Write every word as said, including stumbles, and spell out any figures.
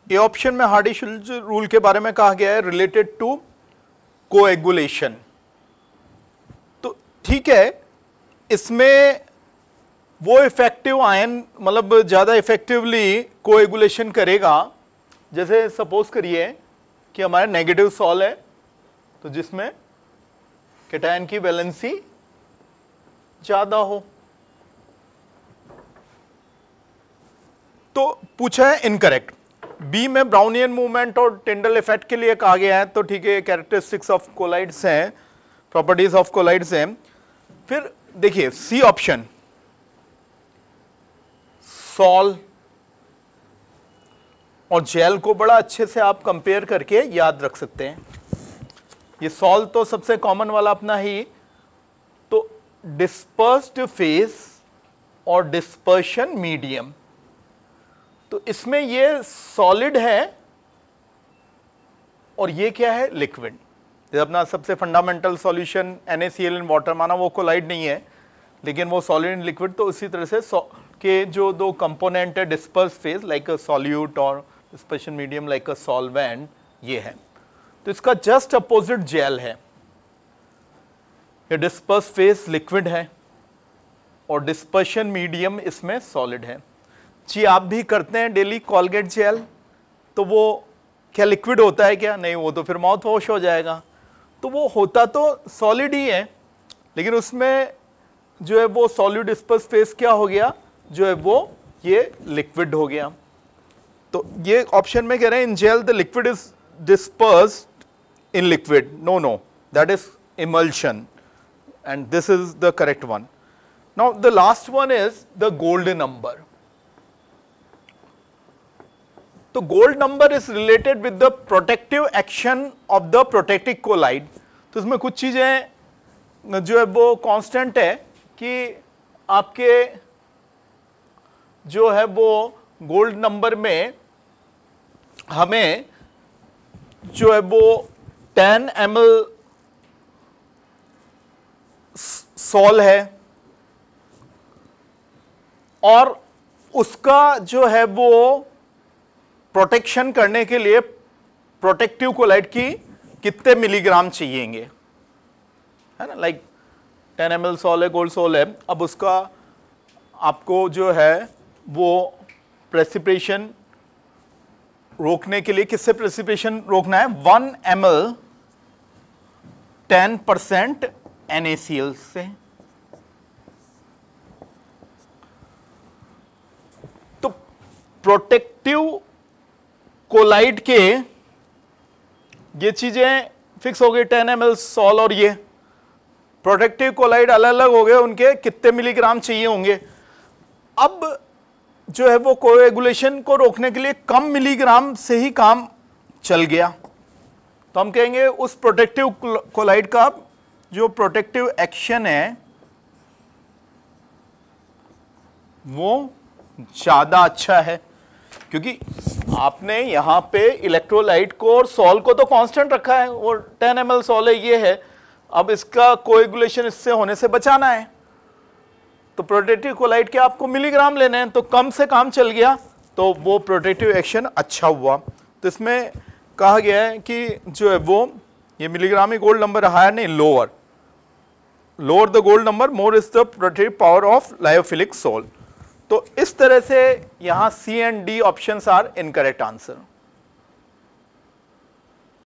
ए option में Hardy Schulze rule के बारे में कहा गया है रिलेटेड टू कोएगुलेशन। तो ठीक है, इसमें वो इफेक्टिव आयन मतलब ज्यादा इफेक्टिवली कोएगुलेशन करेगा। जैसे सपोज करिए कि हमारा नेगेटिव सॉल है, तो जिसमें कैटायन की वैलेंसी ज्यादा हो, तो पूछा है इनकरेक्ट। बी में ब्राउनियन मूवमेंट और टिंडल इफेक्ट के लिए कहा गया है, तो ठीक है, कैरेक्टरिस्टिक्स ऑफ कोलाइड्स हैं, प्रॉपर्टीज ऑफ कोलाइड्स हैं। फिर देखिए सी ऑप्शन, सॉल और जेल को बड़ा अच्छे से आप कंपेयर करके याद रख सकते हैं। ये सॉल तो सबसे कॉमन वाला अपना ही, तो डिस्पर्स्ड फेज और डिस्पर्शन मीडियम, तो इसमें ये सॉलिड है और ये क्या है, लिक्विड। जैसे अपना सबसे fundamental solution N A C L in water, माना वो कोलाइड नहीं है लेकिन वो सॉलिड इन लिक्विड, तो उसी तरह से के जो दो कंपोनेंट है, disperse phase like a solute और dispersion medium like a solvent, ये है। तो इसका जस्ट अपोजिट जेल है। ये डिस्पर्स फेज लिक्विड है और डिस्पर्शन मीडियम इसमें सॉलिड है। जी आप भी करते हैं डेली कॉलगेट जेल, तो वो क्या लिक्विड होता है क्या? नहीं, वो तो फिर माउथ वॉश हो जाएगा। तो वो होता तो सॉलिड ही है, लेकिन उसमें जो है वो सॉलिड डिस्पर्स फेज क्या हो गया, जो है वो ये लिक्विड हो गया। तो ये ऑप्शन में कह रहे हैं in gel the liquid is dispersed in liquid. No no, that is emulsion and this is the correct one. Now the last one is the gold number. तो gold number is related with the protective action of the protective colloid. तो इसमें कुछ चीजें जो है वो constant है कि आपके जो है वो गोल्ड नंबर में हमें जो है वो टेन एम एल सॉल है और उसका जो है वो प्रोटेक्शन करने के लिए प्रोटेक्टिव कोलाइड की कितने मिलीग्राम चाहिएंगे, है ना। Like ten M L sol है, गोल्ड सॉल है, अब उसका आपको जो है वो प्रेसिपिटेशन रोकने के लिए किससे प्रेसिपिटेशन रोकना है, one M L ten percent N A C L से। तो प्रोटेक्टिव कोलाइड के ये चीजें फिक्स हो गई, टेन एम एल सॉल, और ये प्रोटेक्टिव कोलाइड अलग अलग हो गए, उनके कितने मिलीग्राम चाहिए होंगे। अब जो है वो कोएगुलेशन को रोकने के लिए कम मिलीग्राम से ही काम चल गया, तो हम कहेंगे उस प्रोटेक्टिव कोलाइड का जो प्रोटेक्टिव एक्शन है वो ज्यादा अच्छा है, क्योंकि आपने यहां पे इलेक्ट्रोलाइट को और सॉल को तो कांस्टेंट रखा है, वो टेन एम एल सॉल है, ये है। अब इसका कोएगुलेशन इससे होने से बचाना है, तो प्रोटेक्टिव कोलाइड के आपको मिलीग्राम लेने हैं, तो कम से काम चल गया, तो वो प्रोटेक्टिव एक्शन अच्छा हुआ। तो इसमें कहा गया है कि जो है वो ये मिलीग्राम ही गोल्ड नंबर हायर नहीं, lower lower the gold number more is the protective power of lyophilic salt. तो इस तरह से यहां C and D options are incorrect answer.